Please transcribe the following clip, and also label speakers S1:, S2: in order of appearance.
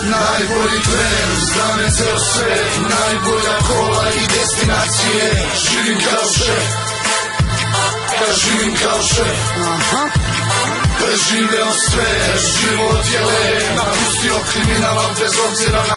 S1: Najbolji tren, znam je ceo svet, najbolja kola i destinacije. Živim kao šef, živim kao šef. Preživeo sve, život je lep, napustio kriminala bez obzira na